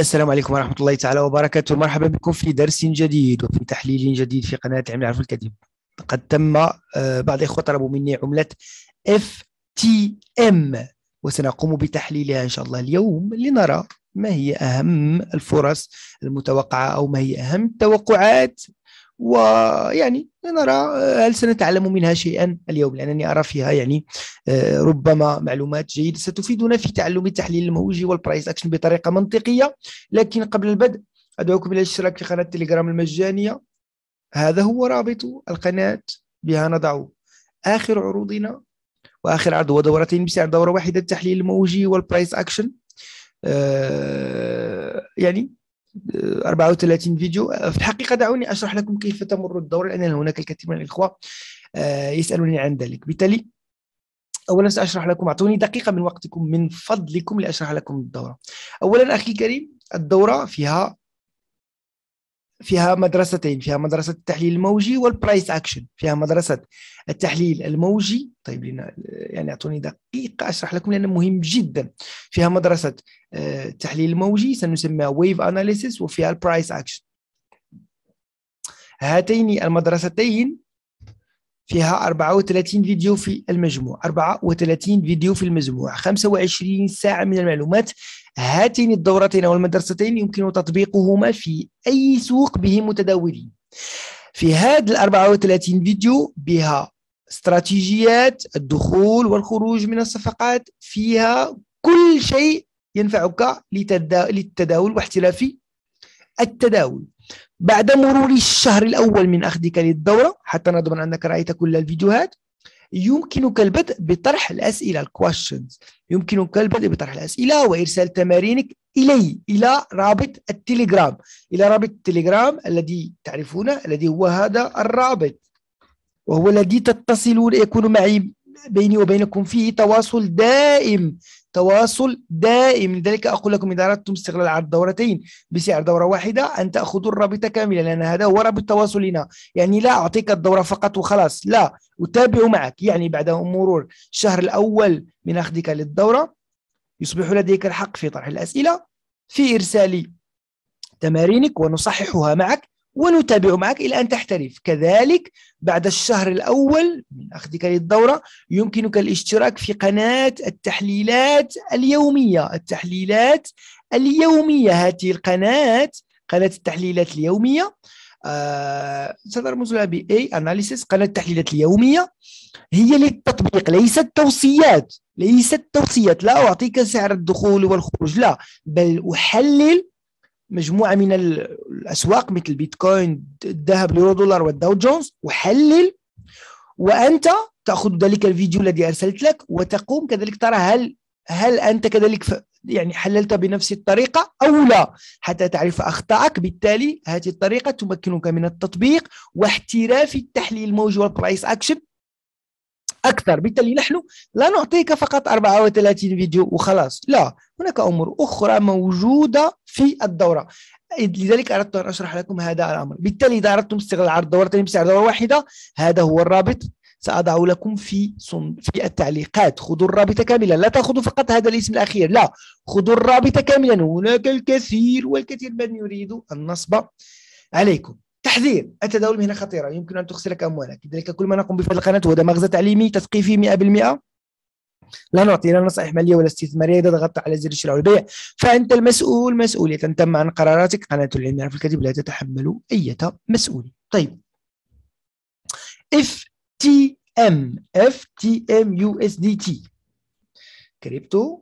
السلام عليكم ورحمة الله تعالى وبركاته. مرحبا بكم في درس جديد وفي تحليل جديد في قناة علم العرف الكذب. قد تم بعض الإخوة طلبوا مني عملة FTM وسنقوم بتحليلها إن شاء الله اليوم لنرى ما هي أهم الفرص المتوقعة أو ما هي أهم التوقعات، ويعني نرى هل سنتعلم منها شيئا اليوم، لأنني أرى فيها ربما معلومات جيدة ستفيدنا في تعلم التحليل الموجي والبرايس أكشن بطريقة منطقية. لكن قبل البدء أدعوكم إلى الاشتراك في قناة تليجرام المجانية. هذا هو رابط القناة، بها نضع آخر عروضنا وآخر عرض ودورتين بسعر دورة واحدة التحليل الموجي والبرايس أكشن. 34 فيديو. في الحقيقة دعوني أشرح لكم كيف تمر الدورة، لأن هناك الكثير من الإخوة يسألوني عن ذلك. بالتالي أولا سأشرح لكم، أعطوني دقيقة من وقتكم من فضلكم لأشرح لكم الدورة. أولا أخي الكريم، الدورة فيها مدرستين، فيها مدرسة التحليل الموجي والبرايس أكشن. فيها مدرسة التحليل الموجي، طيب لنا أعطوني دقيقة أشرح لكم لأنه مهم جدا. فيها مدرسة التحليل الموجي سنسميها ويف أناليسيس، وفيها البرايس أكشن. هاتين المدرستين فيها 34 فيديو في المجموع، 34 فيديو في المجموع، 25 ساعة من المعلومات. هاتين الدورتين والمدرستين يمكن تطبيقهما في أي سوق به متداولين. في هذه ال 34 فيديو بها استراتيجيات الدخول والخروج من الصفقات، فيها كل شيء ينفعك للتداول واحتراف التداول. بعد مرور الشهر الأول من أخذك للدورة، حتى نضمن أنك رأيت كل الفيديوهات، يمكنك البدء بطرح الأسئلة questions. يمكنك البدء بطرح الأسئلة وإرسال تمارينك إلى رابط التليجرام، الذي تعرفونه، الذي هو هذا الرابط، وهو الذي تتصلون، يكون معي بيني وبينكم فيه تواصل دائم. لذلك أقول لكم إذا أردتم استغلال عرض دورتين بسعر دورة واحدة أن تأخذوا الرابط كاملا، لأن هذا هو رابط تواصلنا. لا أعطيك الدورة فقط وخلاص، لا، أتابع معك. بعد مرور الشهر الأول من أخذك للدورة يصبح لديك الحق في طرح الأسئلة، في إرسال تمارينك، ونصححها معك ونتابع معك إلى أن تحترف. كذلك بعد الشهر الأول من أخذك للدورة يمكنك الاشتراك في قناة التحليلات اليومية. هذه القناة، قناة التحليلات اليومية، سنرمز لها ب A Analysis. قناة التحليلات اليومية هي للتطبيق، ليست توصيات. لا أعطيك سعر الدخول والخروج، لا، بل أحلل مجموعة من الأسواق مثل البيتكوين، الذهب، اليورو دولار، والداو جونز. أحلل، وأنت تأخذ ذلك الفيديو الذي أرسلت لك وتقوم كذلك ترى هل أنت كذلك حللت بنفس الطريقة أو لا، حتى تعرف أخطائك. بالتالي هذه الطريقة تمكنك من التطبيق واحتراف التحليل الموجي والبرايس أكشن أكثر. بالتالي نحن لا نعطيك فقط 34 فيديو وخلاص، لا، هناك أمور أخرى موجودة في الدورة. لذلك أردت أن أشرح لكم هذا الأمر. بالتالي إذا أردتم استغلال عرض دورتين بسعر دورة واحدة، هذا هو الرابط، سأضع لكم في التعليقات. خذوا الرابط كاملا، لا تأخذوا فقط هذا الاسم الأخير، لا، خذوا الرابط كاملا. هناك الكثير من يريد النصب عليكم. تحذير: التداول مهنة خطيرة، يمكن أن تخسرك أموالك. لذلك كل ما نقوم بفضل القناة هو مغزى تعليمي تثقيفي 100%. لا نعطي لا نصائح مالية ولا استثمارية. إذا ضغطت على زر الشراء والبيع فأنت المسؤول، مسؤولية تم عن قراراتك. قناة العلم العرف الكذب لا تتحمل أي مسؤولية. طيب، FTM USDT كريبتو،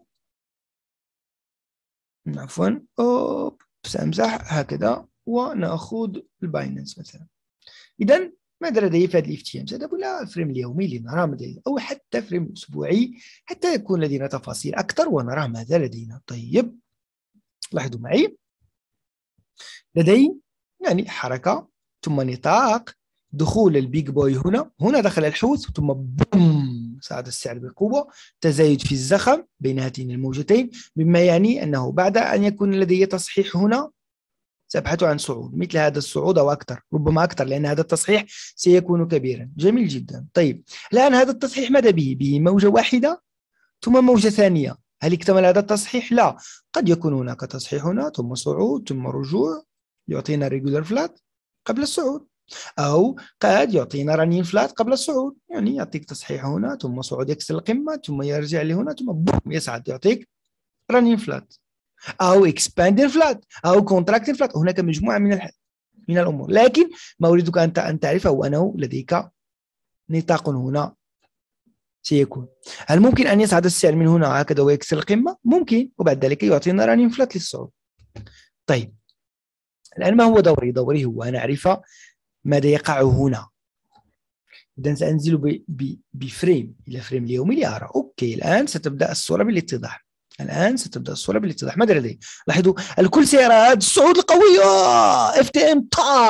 عفوا، سأمسح هكذا ونأخذ الباينانس مثلا. إذا ماذا لدي في هذا الاف تي ام؟ سأذهب إلى فريم اليومي لنرى ماذا، أو حتى فريم أسبوعي حتى يكون لدينا تفاصيل أكثر ونرى ماذا لدينا. طيب، لاحظوا معي، لدي حركة ثم نطاق دخول البيج بوي. هنا دخل الحوث ثم بوم صعد السعر بقوة، تزايد في الزخم بين هاتين الموجتين، مما يعني أنه بعد أن يكون لدي تصحيح هنا سأبحث عن صعود مثل هذا الصعود أو أكثر، ربما أكثر، لأن هذا التصحيح سيكون كبيرا. جميل جدا. طيب، الآن هذا التصحيح ماذا به؟ به موجة واحدة ثم موجة ثانية. هل اكتمل هذا التصحيح؟ لا، قد يكون هناك تصحيح هنا ثم صعود ثم رجوع يعطينا ريجولار فلات قبل الصعود، أو قد يعطينا رنين فلات قبل الصعود، يعني يعطيك تصحيح هنا ثم صعود يكسر القمة ثم يرجع لهنا ثم بوم يصعد يعطيك رنين فلات، أو اكسباندين فلات، أو كونتراكتين فلات. هناك مجموعة من الأمور، لكن ما أريدك أن تعرفه هو أنه لديك نطاق هنا سيكون. هل ممكن أن يصعد السعر من هنا هكذا ويكسر القمة؟ ممكن، وبعد ذلك يعطينا رنين فلات للصعود. طيب الآن ما هو دوري؟ دوري هو أن أعرف ماذا يقع هنا. إذا سأنزل بفريم إلى فريم اليومي لأرى. أوكي، الآن ستبدأ الصورة بالاتضاح. ماذا لدي؟ لاحظوا الكل سيرى هذا الصعود القوي. اف تي ام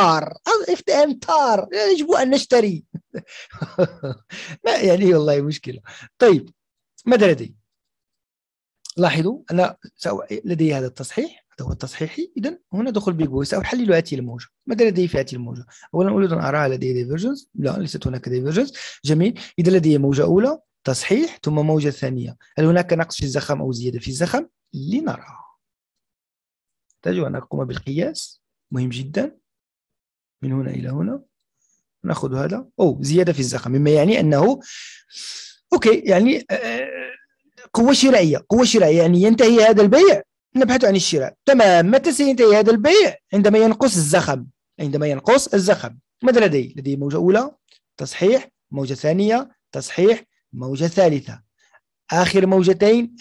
طار، يجب أن نشتري. ما يعني والله مشكلة. طيب ماذا لدي؟ لاحظوا أنا لدي هذا التصحيح، هذا هو التصحيحي. إذا هنا دخل بيج بوي، سأحلل هذه الموجة. ماذا لدي في هذه الموجة؟ أولا أريد أن أرى لدي ديفيرجنس. لا، ليست هناك ديفيرجنس. جميل. إذا لدي موجة أولى تصحيح ثم موجة ثانية، هل هناك نقص في الزخم أو زيادة في الزخم؟ لنرى. نحتاج أن نقوم بالقياس، مهم جدا. من هنا إلى هنا نأخذ هذا، زيادة في الزخم، مما يعني أنه أوكي، يعني قوة شرائية يعني ينتهي هذا البيع نبحث عن الشراء. تمام. متى سينتهي هذا البيع؟ عندما ينقص الزخم. ماذا لدي؟ لدي موجة أولى تصحيح، موجة ثانية تصحيح، موجة ثالثة. آخر موجتين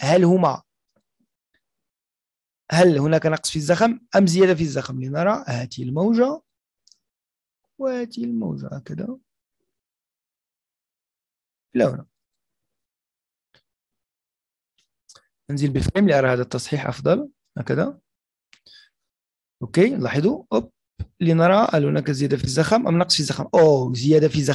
هل هناك نقص في الزخم أم زيادة في الزخم؟ لنرى هذه الموجة وهذه الموجة هكذا إلى هنا. انزل بفريم لأرى هذا التصحيح أفضل هكذا. أوكي، لاحظوا لنرى هل هناك زيادة في الزخم أم نقص في الزخم. زيادة في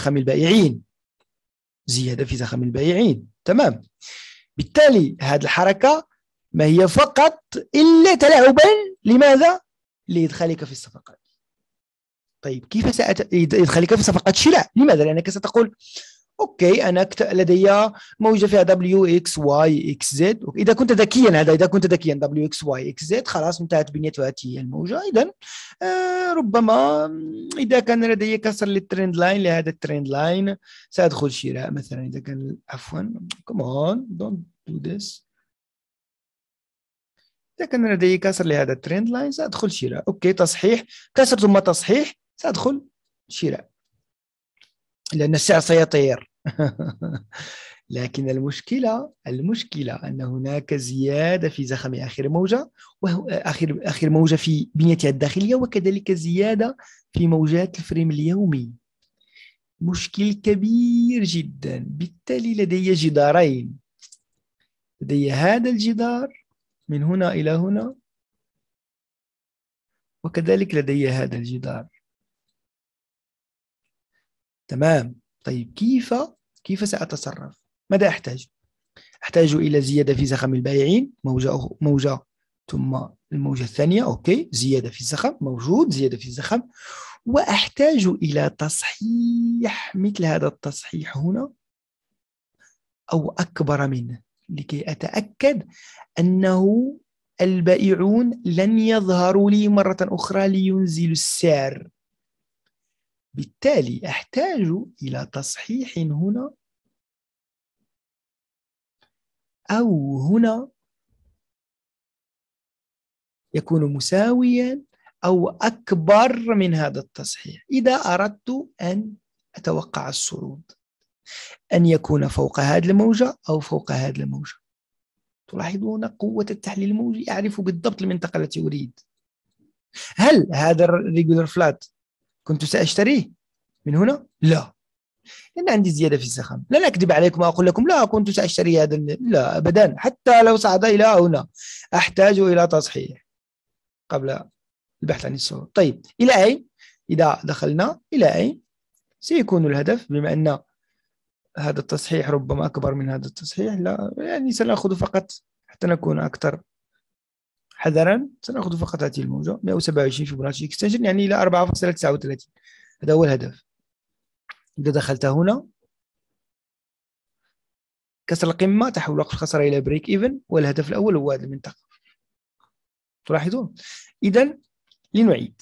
زخم البائعين. تمام. بالتالي هذه الحركة ما هي فقط إلا تلاعبا. لماذا؟ لإدخالك في الصفقات. طيب كيف سأدخلك في صفقات شراء؟ لماذا؟ لأنك ستقول اوكي انا لدي موجه فيها دبليو اكس واي اكس زد. اذا كنت ذكيا دبليو اكس واي اكس زد خلاص انتهت بنية هذه الموجه. اذا ربما اذا كان لدي كسر للترند لاين لهذا الترند لاين سادخل شراء مثلا. اذا كان عفوا كمان دونت دو ذس. اذا كان لدي كسر لهذا الترند لاين سادخل شراء. اوكي، تصحيح، كسر ثم تصحيح، سادخل شراء لأن السعر سيطير. لكن المشكلة أن هناك زيادة في زخم آخر موجة، آخر موجة في بنيتها الداخلية، وكذلك زيادة في موجات الفريم اليومي. مشكل كبير جدا. بالتالي لدي جدارين، لدي هذا الجدار من هنا إلى هنا، وكذلك لدي هذا الجدار. تمام. طيب كيف سأتصرف؟ ماذا أحتاج؟ أحتاج إلى زيادة في زخم البائعين، موجة ثم الموجة الثانية. أوكي، زيادة في الزخم، موجود زيادة في الزخم. وأحتاج إلى تصحيح مثل هذا التصحيح هنا أو أكبر منه، لكي أتأكد أنه البائعون لن يظهروا لي مرة أخرى لينزلوا السعر. بالتالي أحتاج إلى تصحيح هنا أو هنا يكون مساويا أو أكبر من هذا التصحيح إذا أردت أن أتوقع الصعود، أن يكون فوق هذه الموجة أو فوق هذه الموجة. تلاحظون قوة التحليل الموجي، أعرف بالضبط المنطقة التي أريد. هل هذا الريجولار فلات كنت سأشتريه من هنا؟ لا، لأن عندي زيادة في الزخم. لن أكذب عليكم وأقول لكم لا كنت سأشتري هذا، لا أبدا. حتى لو صعد إلى هنا أحتاج إلى تصحيح قبل البحث عن الصعود. طيب إلى أين؟ إذا دخلنا إلى أين سيكون الهدف؟ بما أن هذا التصحيح ربما أكبر من هذا التصحيح، لا يعني سنأخذ فقط حتى نكون أكثر حذرا، سنأخذ فقط هذه الموجة 127 فيبوناتشي اكستنشن، يعني إلى 4.39. هذا هو الهدف. إذا دخلت هنا كسر القمة تحول وقف الخسارة إلى بريك إيفن، والهدف الأول هو هذه المنطقة. تلاحظون؟ إذن لنعيد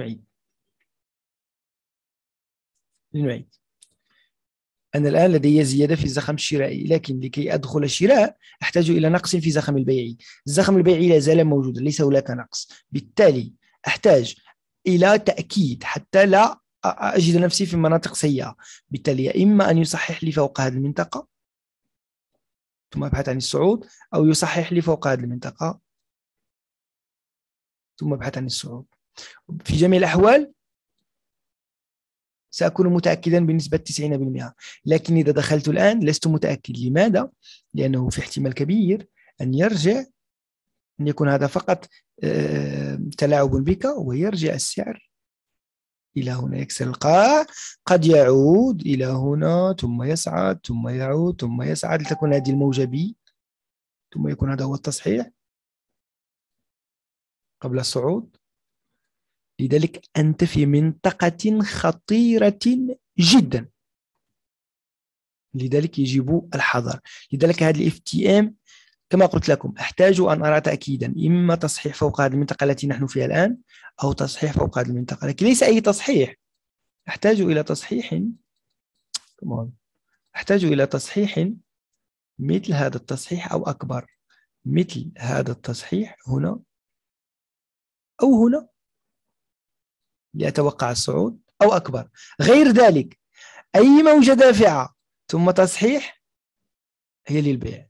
أنا الآن لدي زيادة في الزخم الشرائي، لكن لكي أدخل الشراء أحتاج إلى نقص في زخم البيعي. الزخم البيعي لا زال موجودا، ليس هناك نقص، بالتالي أحتاج إلى تأكيد حتى لا أجد نفسي في مناطق سيئة. بالتالي إما أن يصحح لي فوق هذه المنطقة ثم أبحث عن الصعود، أو يصحح لي فوق هذه المنطقة ثم أبحث عن الصعود. في جميع الأحوال سأكون متأكدا بنسبة 90%، لكن إذا دخلت الآن لست متأكد. لماذا؟ لأنه في احتمال كبير أن يرجع، أن يكون هذا فقط تلاعب بك، ويرجع السعر إلى هنا، يكسر القاع، قد يعود إلى هنا ثم يصعد ثم يعود ثم يصعد لتكون هذه الموجة بي، ثم يكون هذا هو التصحيح قبل الصعود. لذلك أنت في منطقة خطيرة جدا، لذلك يجب الحذر. لذلك هذا ال FTM كما قلت لكم أحتاج أن أرى تأكيدا، إما تصحيح فوق هذه المنطقة التي نحن فيها الآن، أو تصحيح فوق هذه المنطقة، لكن ليس أي تصحيح. أحتاج إلى تصحيح مثل هذا التصحيح أو أكبر، مثل هذا التصحيح هنا أو هنا لأتوقع الصعود، أو أكبر. غير ذلك أي موجة دافعة ثم تصحيح هي للبيع،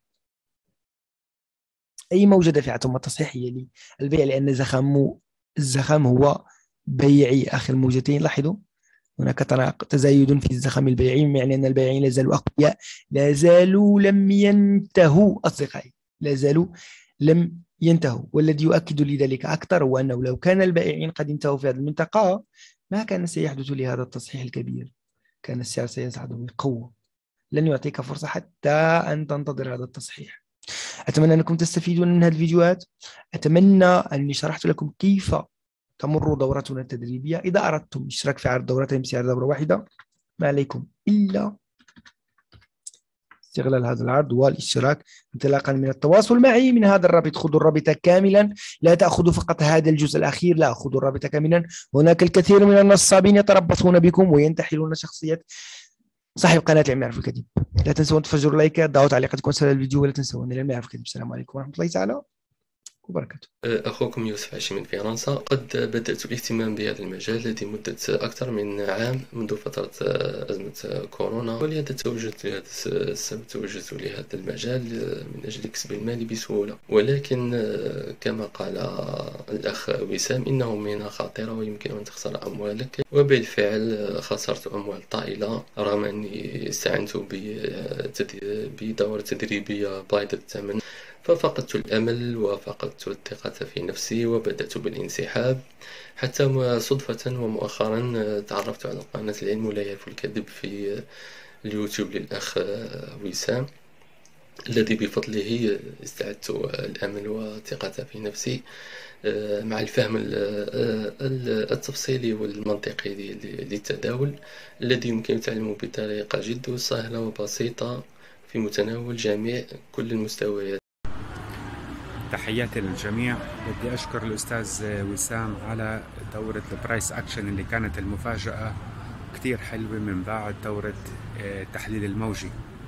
أي موجة دافعة ثم تصحيح هي للبيع، لأن الزخم هو بيعي آخر موجتين. لاحظوا هناك تزايد في الزخم البيعي، يعني أن البياعين لا زالوا أقوياء، لا زالوا لم ينتهوا أصدقائي، لا زالوا لم ينتهوا. والذي يؤكد لذلك أكثر هو أنه لو كان البائعين قد انتهوا في هذه المنطقة ما كان سيحدث لهذا التصحيح الكبير، كان السعر سيصعد بقوة. لن يعطيك فرصة حتى أن تنتظر هذا التصحيح. أتمنى أنكم تستفيدون من هذه الفيديوهات، أتمنى أني شرحت لكم كيف تمر دورتنا التدريبية. إذا أردتم الاشتراك في عرض دورتين بسعر دورة واحدة ما عليكم إلا استغلال هذا العرض والاشتراك. انطلاقا من التواصل معي من هذا الرابط، خذوا الرابط كاملا، لا تأخذوا فقط هذا الجزء الأخير، لا، خذوا الرابط كاملا. هناك الكثير من النصابين يتربصون بكم وينتحلون شخصية صاحب قناة العلم يعرف الكذب. لا تنسوا أن تفجروا لايكات، ضعوا تعليقاتكم أسفل الفيديو، ولا تنسوا أن العلم يعرف الكذب. السلام عليكم ورحمة الله تعالى وبركاته. أخوكم يوسف هاشم من فرنسا. قد بدأت الاهتمام بهذا المجال الذي مدة أكثر من عام منذ فترة أزمة كورونا، ولهذا توجهت لهذا المجال من أجل كسب المال بسهولة. ولكن كما قال الأخ وسام إنه مهنة خطيرة ويمكن أن تخسر أموالك، وبالفعل خسرت أموال طائلة رغم أني استعنت بدورة تدريبية باهظة الثمن. ففقدت الأمل وفقدت الثقة في نفسي وبدأت بالانسحاب، حتى صدفة ومؤخرا تعرفت على قناة العلم لا يعرف الكذب في اليوتيوب للأخ وسام، الذي بفضله استعدت الأمل والثقة في نفسي مع الفهم التفصيلي والمنطقي للتداول، الذي يمكن تعلمه بطريقة جد سهلة وبسيطة في متناول جميع كل المستويات. تحياتي للجميع. بدي أشكر الأستاذ وسام على دورة البرايس أكشن اللي كانت المفاجأة كتير حلوة من بعد دورة تحليل الموجي،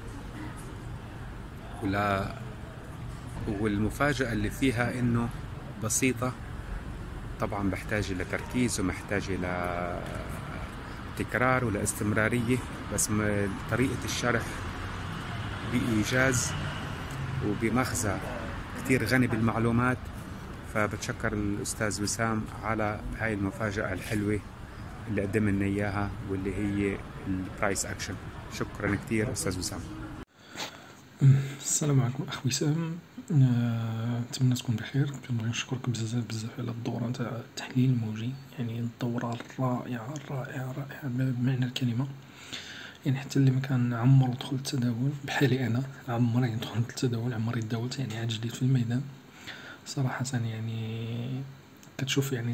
والمفاجأة اللي فيها إنه بسيطة، طبعا بحتاج إلى تركيز ومحتاج إلى تكرار ولا استمرارية، بس طريقة الشرح بإيجاز وبمخزى كتير غني بالمعلومات. فبتشكر الأستاذ وسام على هاي المفاجأة الحلوة اللي قدم لنا إياها، واللي هي البرايس أكشن. شكرا كتير أستاذ وسام. السلام عليكم أخ وسام، نتمنى تكون بخير. كنبغي نشكرك بزاف على الدورة نتاع التحليل الموجي، يعني الدورة رائعة رائعة رائعة بمعنى الكلمة. يعني حتى اللي ما كان عمره دخل التداول بحالي أنا، عمري دخلت التداول، عمري تداولت، يعني عاد جديد في الميدان صراحة. يعني كتشوف يعني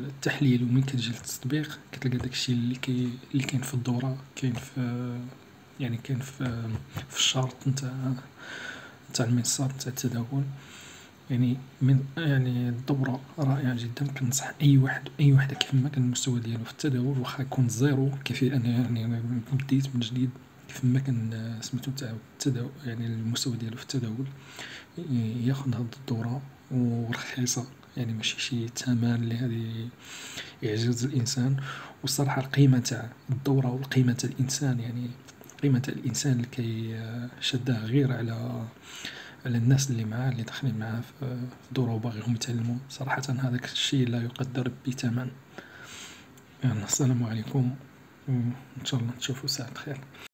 التحليل ومن كتجي للتطبيق كتلقى داكشي اللي كاين في الدورة كاين في يعني كاين في الشرط نتاع المنصات نتاع التداول. يعني يعني الدورة رائعة جدا. كنصح أي وحدة كيف ما كان المستوى ديالو في التداول، واخا يكون زيرو كفي أنا يعني بديت من جديد، كيف ما كان سميتو تاع التداول يعني المستوى ديالو في التداول، ياخد هاد الدورة ورخيصة، يعني ماشي شي ثمن اللي هادي يعجز الإنسان. والصراحة القيمة تاع الدورة والقيمة تاع الإنسان، يعني قيمة الإنسان اللي كيشدها غير على الناس اللي معاه اللي داخلين معاه في الدورة وباغيهم يتعلموا، صراحة هذاك الشيء لا يقدر بثمن. يعني السلام عليكم، وإن شاء الله نشوفوا ساعة خير.